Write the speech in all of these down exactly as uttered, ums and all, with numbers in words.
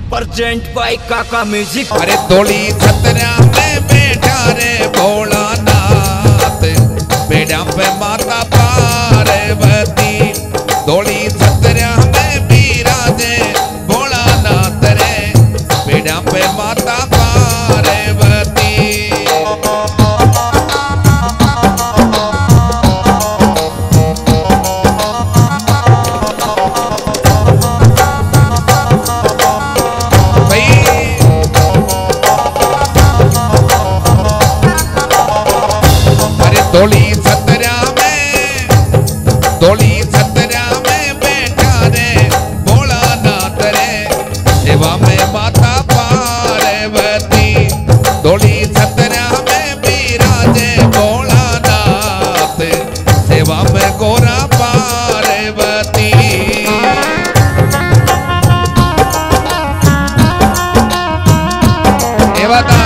Present by काका music. अरे डोली छतरा में बैठा रे भोलानाथ, बेड़ा पे माता पार्वती। डोली छतरा में बिराजे भोलानाथ रे, बेड़ा पे माता पार्वती। डोली छतरा में, डोली छतरा में बैठा रे भोलानाथ रे, सेवा में माता पार्वती। डोली छतरा में बिराजे भोलानाथ, सेवा में गोरा पार्वती। ये बता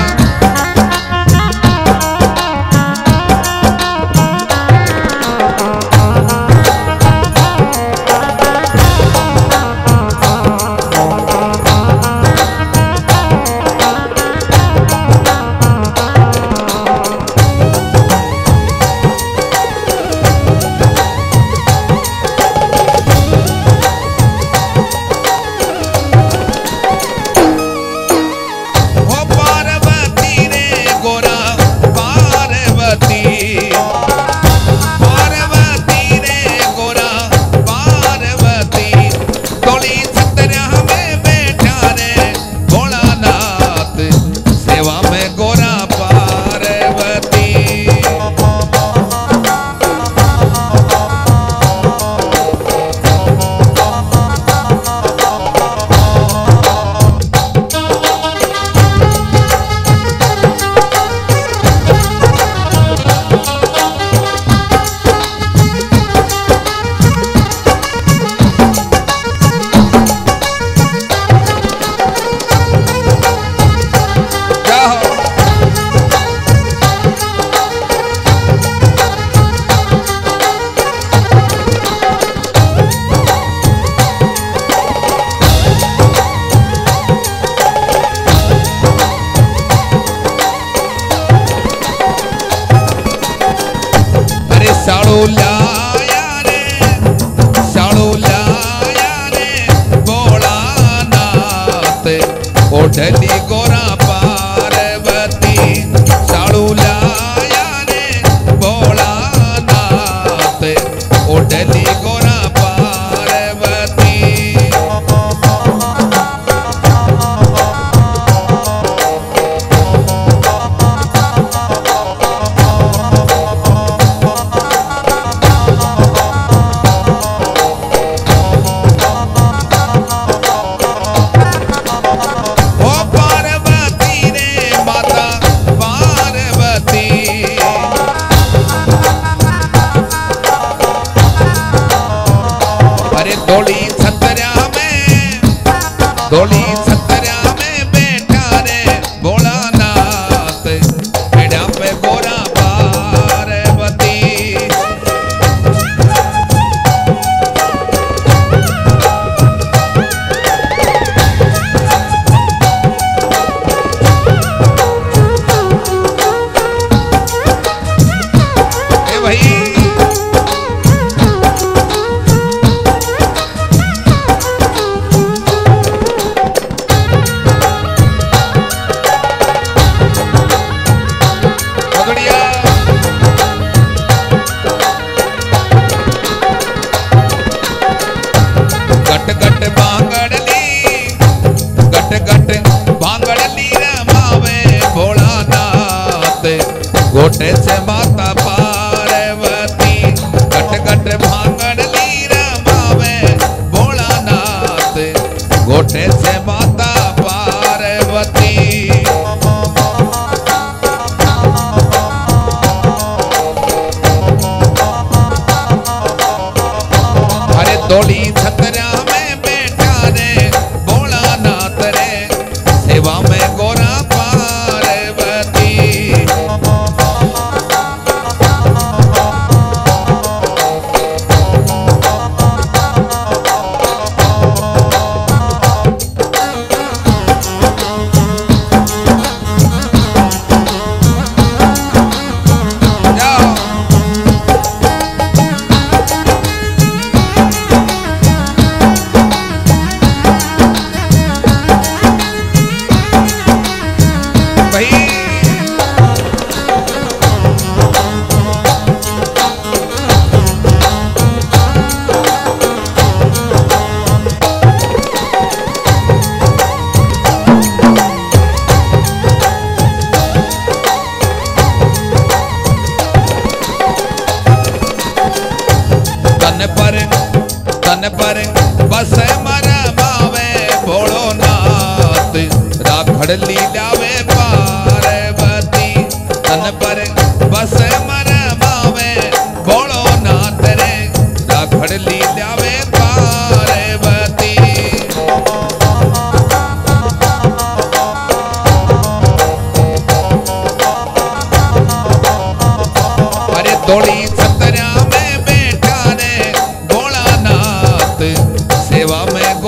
साड़ू लाया रे, साड़ू लाया रे भोलानाथ, ओढ़ली गोरा पार्वती। साड़ू लाया रे भोलानाथ, ओढ़ली गोरा पार्वती। डोली छतरा में, डोली छतरा में बैठा रे भोलानाथ, बेड़ा पे गोरा पार्वती। ए भाई गट गट भांगड़ली, गट गट भांगड़ली रमावे भोलानाथ, गोटे से माता पार्वती। गट गट भांगड़ली रमावे भोलानाथ, गोटे से माता पार्वती। अरे डोली छतरा में बैठा रे भोलानाथ रे, सेवा में गोरा पार्वती। बस मर मावे भोलो नाथ राखड़ लीलावे पार्वती तन पर बस मर मावे भोलो नाथ रे राखड़ लीलावे पार्वती। अरे दौड़ी छतरा में बैठा रे भोला नाथ सेवा में